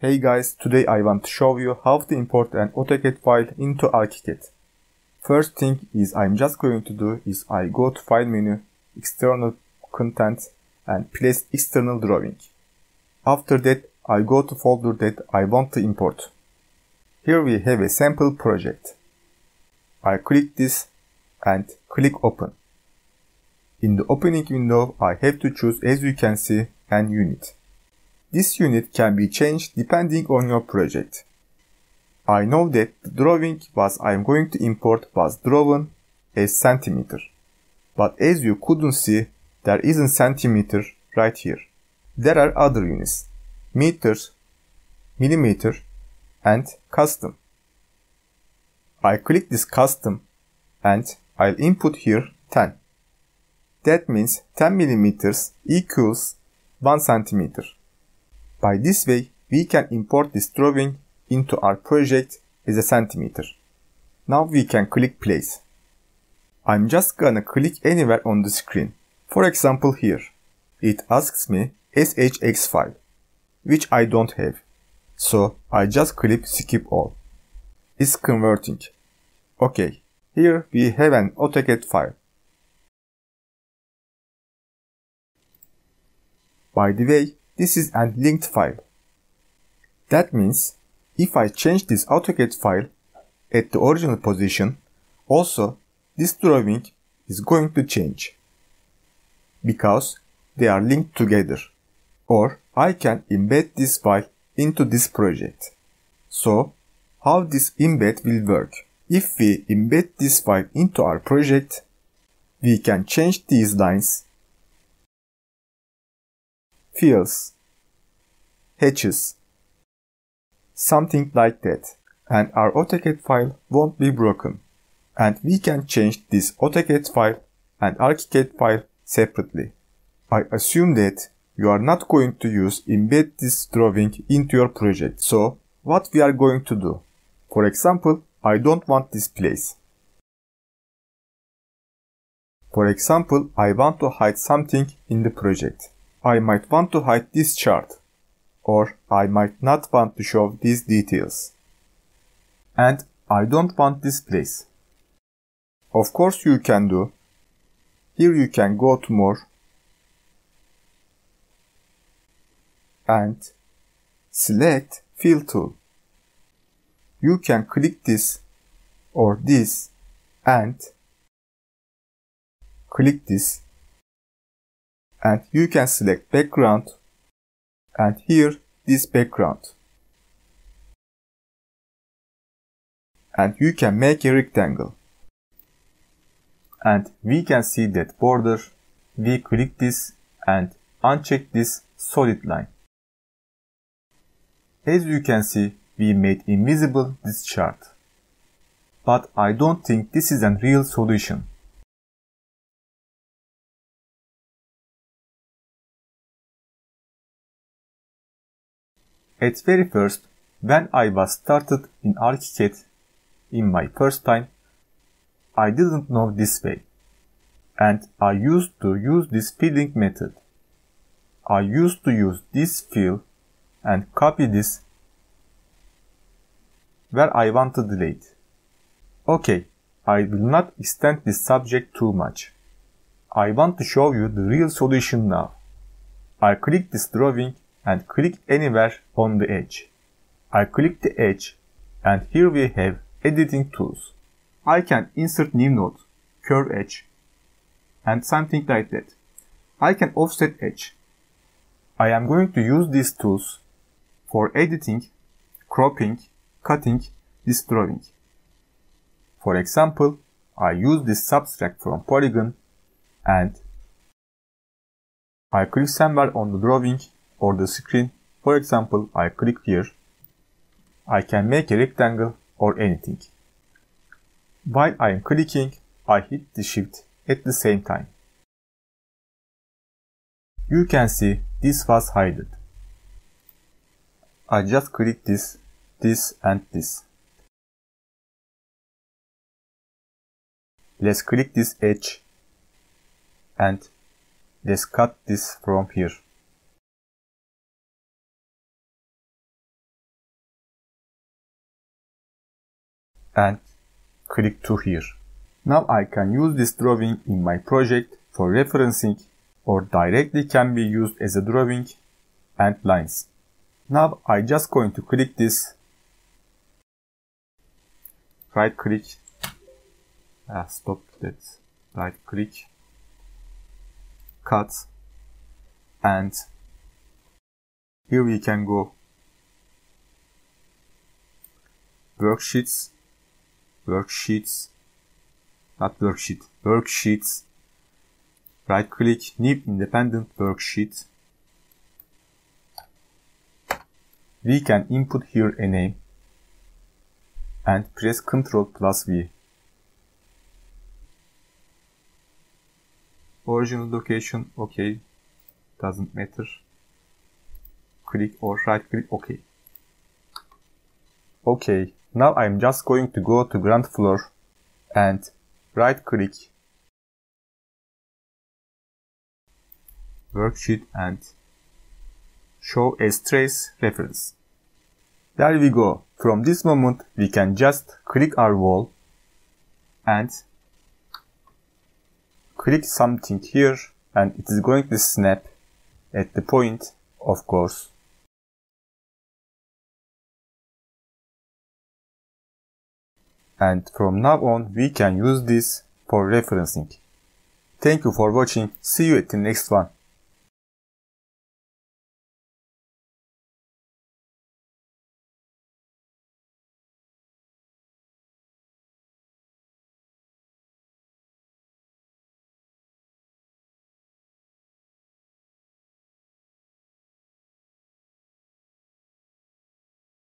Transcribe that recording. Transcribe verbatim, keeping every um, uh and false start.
Hey guys, today I want to show you how to import an AutoCAD file into Archicad. First thing is I'm just going to do is I go to File menu, External Content and place External Drawing. After that, I go to folder that I want to import. Here we have a sample project. I click this and click Open. In the opening window, I have to choose, as you can see, an unit. This unit can be changed depending on your project. I know that the drawing was I am going to import was drawn as centimeter. But as you couldn't see, there isn't centimeter right here. There are other units, meters, millimeter, and custom. I click this custom and I'll input here ten. That means ten millimeters equals one centimeter. By this way, we can import this drawing into our project as a centimeter. Now we can click place. I'm just gonna click anywhere on the screen. For example here, it asks me S H X file, which I don't have. So I just click skip all. It's converting. Okay, here we have an AutoCAD file. By the way, this is a linked file. That means if I change this AutoCAD file at the original position, also this drawing is going to change because they are linked together. Or I can embed this file into this project. So how this embed will work? If we embed this file into our project, we can change these lines, fills, hatches, something like that, and our AutoCAD file won't be broken. And we can change this AutoCAD file and Archicad file separately. I assume that you are not going to use embed this drawing into your project. So what we are going to do? For example, I don't want this place. For example, I want to hide something in the project. I might want to hide this chart, or I might not want to show these details. And I don't want this place. Of course you can do. Here you can go to more and select Fill tool. You can click this or this and click this. And you can select background and here this background. And you can make a rectangle. And we can see that border. We click this and uncheck this solid line. As you can see, we made invisible this chart. But I don't think this is a real solution. At very first, when I was started in Archicad in my first time, I didn't know this way. And I used to use this filling method. I used to use this fill and copy this where I want to delete. Okay, I will not extend this subject too much. I want to show you the real solution now. I click this drawing and click anywhere on the edge. I click the edge and here we have editing tools. I can insert new node, curve edge, and something like that. I can offset edge. I am going to use these tools for editing, cropping, cutting this drawing. For example, I use this subtract from polygon and I click somewhere on the drawing or the screen. For example, I click here. I can make a rectangle or anything. While I am clicking, I hit the shift at the same time. You can see this was hidden. I just click this, this and this. Let's click this edge and let's cut this from here. and click to here. Now I can use this drawing in my project for referencing or directly can be used as a drawing and lines. Now I just going to click this, right click, ah, stop that, right click, cut, and here we can go worksheets, worksheets, not worksheet, worksheets, right click, new independent worksheet. We can input here a name and press Ctrl plus V. Original location, okay, doesn't matter. Click or right click, okay. Okay, now I'm just going to go to ground floor and right click, worksheet and show as trace reference. There we go. From this moment we can just click our wall and click something here and it is going to snap at the point, of course. And from now on we can use this for referencing. Thank you for watching. See you at the next one.